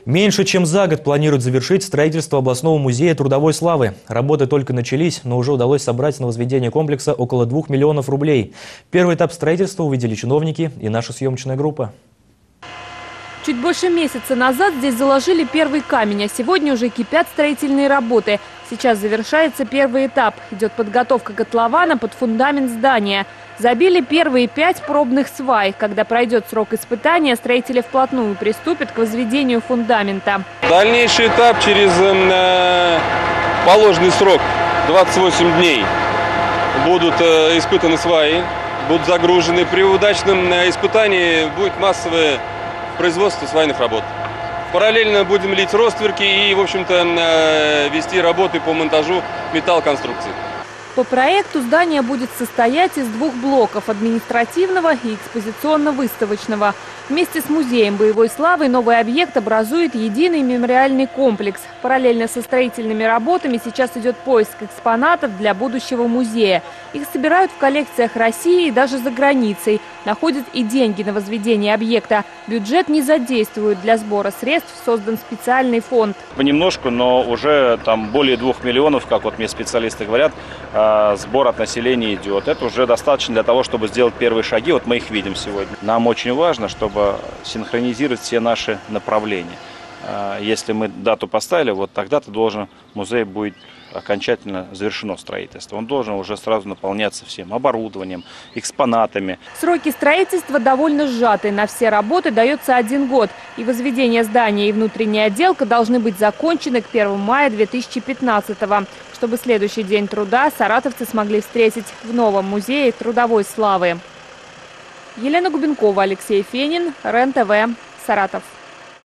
Меньше чем за год планируют завершить строительство областного музея трудовой славы. Работы только начались, но уже удалось собрать на возведение комплекса около 2 миллионов рублей. Первый этап строительства увидели чиновники и наша съемочная группа. Чуть больше месяца назад здесь заложили первый камень, а сегодня уже кипят строительные работы. Сейчас завершается первый этап. Идет подготовка котлована под фундамент здания. Забили первые 5 пробных свай. Когда пройдет срок испытания, строители вплотную приступят к возведению фундамента. Дальнейший этап через положенный срок 28 дней будут испытаны сваи, будут загружены. При удачном испытании будет массовое производство свайных работ. Параллельно будем лить ростверки и, в общем-то, вести работы по монтажу металлоконструкций. По проекту здание будет состоять из 2 блоков – административного и экспозиционно-выставочного. Вместе с музеем боевой славы новый объект образует единый мемориальный комплекс. Параллельно со строительными работами сейчас идет поиск экспонатов для будущего музея. Их собирают в коллекциях России и даже за границей. Находят и деньги на возведение объекта. Бюджет не задействуют. Для сбора средств создан специальный фонд. Понемножку, но уже там более 2 миллионов, как вот мне специалисты говорят, сбор от населения идет. Это уже достаточно для того, чтобы сделать первые шаги. Вот мы их видим сегодня. Нам очень важно, чтобы синхронизировать все наши направления. Если мы дату поставили, вот тогда-то музей будет окончательно завершено строительство. Он должен уже сразу наполняться всем оборудованием, экспонатами. Сроки строительства довольно сжаты. На все работы дается 1 год. И возведение здания, и внутренняя отделка должны быть закончены к 1 мая 2015-го, чтобы следующий день труда саратовцы смогли встретить в новом музее трудовой славы. Елена Губенкова, Алексей Фенин, РЕН-ТВ, Саратов.